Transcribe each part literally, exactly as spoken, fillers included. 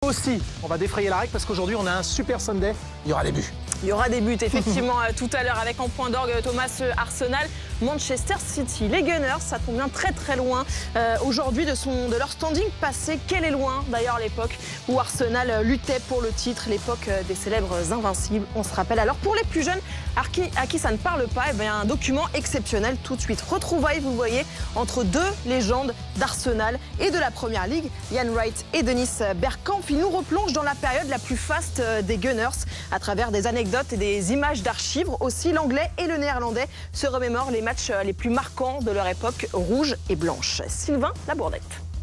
Aussi, on va défrayer la règle parce qu'aujourd'hui on a un super Sunday, il y aura des buts. Il y aura des buts, effectivement, tout à l'heure avec en point d'orgue Thomas Arsenal, Manchester City. Les Gunners, ça tombe bien très très loin euh, aujourd'hui de, son, de leur standing passé. Quel est loin d'ailleurs l'époque où Arsenal luttait pour le titre, l'époque des célèbres invincibles, on se rappelle. Alors pour les plus jeunes, à qui, à qui ça ne parle pas, eh bien, un document exceptionnel tout de suite. Retrouvailles, vous voyez, entre deux légendes d'Arsenal et de la Première Ligue, Ian Wright et Dennis Bergkamp. Il nous replonge dans la période la plus faste des Gunners à travers des anecdotes et des images d'archives. Aussi, l'anglais et le néerlandais se remémorent les matchs les plus marquants de leur époque rouge et blanche. Sylvain Labourdette.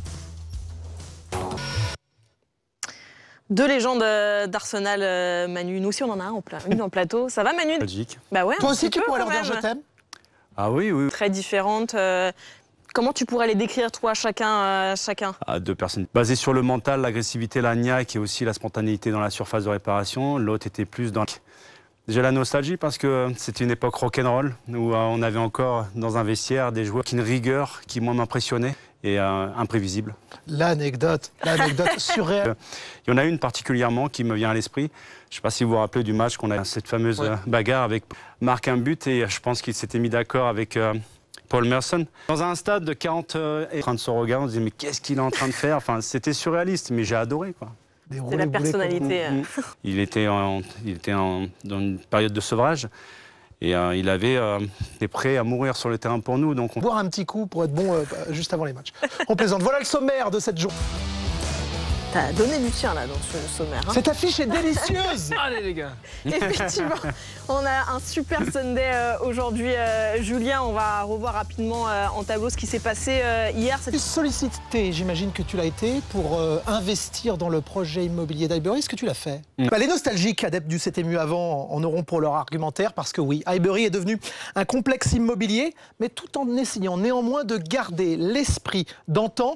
Deux légendes d'Arsenal, Manu. Nous aussi, on en a un en, pla une en plateau. Ça va, Manu? Belgique. Bah ouais, toi aussi, tu pourrais leur dire je t'aime? Ah oui, oui. Très différentes. Euh, comment tu pourrais les décrire, toi, chacun, euh, chacun ah, Deux personnes basées sur le mental, l'agressivité, la niaque et aussi la spontanéité dans la surface de réparation. L'autre était plus dans... J'ai la nostalgie parce que c'était une époque rock'n'roll où on avait encore dans un vestiaire des joueurs qui une rigueur qui moi m'impressionnait et euh, imprévisible. L'anecdote, l'anecdote surréelle. Il y en a une particulièrement qui me vient à l'esprit. Je ne sais pas si vous vous rappelez du match qu'on a cette fameuse ouais. bagarre avec marque un but et je pense qu'il s'était mis d'accord avec euh, Paul Merson. Dans un stade de quarante euh, et en train de se regarder, on se disait mais qu'est-ce qu'il est en train de faire? Enfin, c'était surréaliste, mais j'ai adoré quoi. C'est la personnalité. Mmh, mmh. Il était, en, il était en, dans une période de sevrage et euh, il avait euh, était prêt à mourir sur le terrain pour nous. Donc on... Boire un petit coup pour être bon euh, juste avant les matchs. On plaisante. Voilà le sommaire de cette journée. T'as donné du tien là dans ce sommaire. Hein. Cette affiche est délicieuse. Allez les gars. Effectivement, on a un super Sunday euh, aujourd'hui. Euh, Julien, on va revoir rapidement euh, en tableau ce qui s'est passé euh, hier. Tu es sollicité, j'imagine que tu l'as été, pour euh, investir dans le projet immobilier d'Highbury. Est-ce que tu l'as fait? mmh. bah, Les nostalgiques adeptes du C'était mieux avant en auront pour leur argumentaire parce que oui, Highbury est devenu un complexe immobilier, mais tout en essayant néanmoins de garder l'esprit d'antan.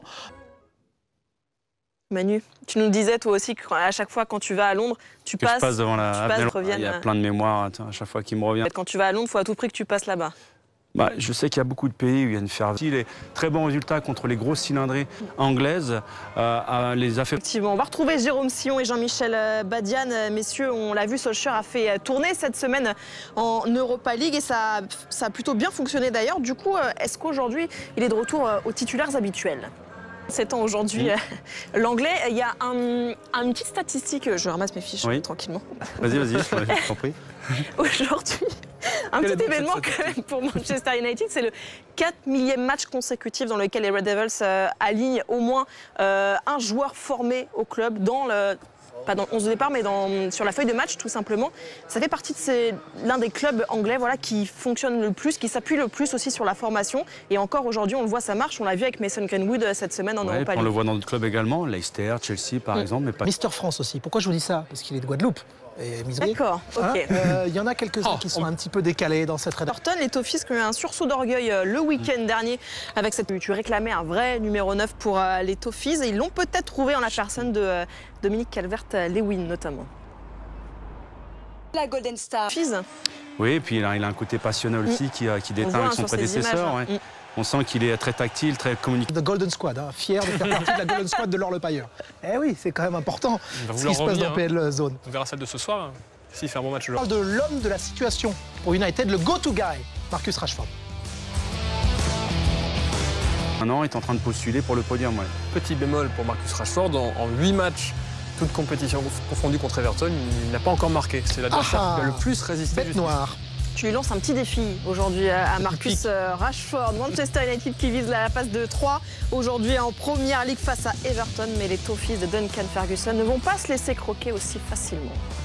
Manu, tu nous disais toi aussi qu'à chaque fois quand tu vas à Londres, tu que passes, je passe devant la tu passes, reviens, il y a plein de mémoires à chaque fois qui me revient. Quand tu vas à Londres, il faut à tout prix que tu passes là-bas. Bah, je sais qu'il y a beaucoup de pays où il y a une ferveur. Les très bons résultats contre les grosses cylindrées anglaises euh, les a fait... Effectivement, on va retrouver Jérôme Sillon et Jean-Michel Badiane. Messieurs, on l'a vu, Solskjaer a fait tourner cette semaine en Europa League et ça, ça a plutôt bien fonctionné d'ailleurs. Du coup, est-ce qu'aujourd'hui, il est de retour aux titulaires habituels? sept ans aujourd'hui, mmh. l'anglais. Il y a un, une petite statistique, je ramasse mes fiches oui. tranquillement. Vas-y, vas-y, je t'en prie. Aujourd'hui, un Quel petit événement quand même pour Manchester United, c'est le quatre millième match consécutif dans lequel les Red Devils euh, alignent au moins euh, un joueur formé au club dans le... pas dans le onze de départ, mais dans, sur la feuille de match, tout simplement. Ça fait partie de l'un des clubs anglais voilà, qui fonctionne le plus, qui s'appuie le plus aussi sur la formation. Et encore aujourd'hui, on le voit, ça marche. On l'a vu avec Mason Greenwood cette semaine en ouais, Europa League. On le voit dans d'autres clubs également, Leicester, Chelsea par mmh. exemple. Mais pas... Mister France aussi. Pourquoi je vous dis ça? Parce qu'il est de Guadeloupe. D'accord, ok. Il hein euh, y en a quelques-uns oh, qui sont on... un petit peu décalés dans cette rédaction. Everton, les Toffees qui ont eu un sursaut d'orgueil le week-end mmh. dernier avec cette... Tu réclamais un vrai numéro neuf pour euh, les Toffees et ils l'ont peut-être trouvé en la personne de euh, Dominique Calvert-Lewin notamment. La Golden Star. Toffees. Oui, et puis il a, il a un côté passionnel mmh. aussi qui, qui déteint avec son prédécesseur. Images, ouais. mmh. On sent qu'il est très tactile, très communicatif. The Golden Squad, hein, fier de faire partie de la Golden Squad de Laure Le Pailleur. Eh oui, c'est quand même important ce qui se passe dans P L Zone. On verra celle de ce soir, s'il fait un bon match. On parle de l'homme de la situation pour United, le go-to guy, Marcus Rashford. Maintenant, il est en train de postuler pour le podium. Ouais. Petit bémol pour Marcus Rashford, en, en huit matchs, toutes compétitions confondues contre Everton, il n'a pas encore marqué. C'est l'adversaire qui a le plus résisté. Bête noire. Tu lui lances un petit défi aujourd'hui à Marcus Rashford. Manchester United qui vise la passe de trois aujourd'hui en première ligue face à Everton. Mais les Toffees de Duncan Ferguson ne vont pas se laisser croquer aussi facilement.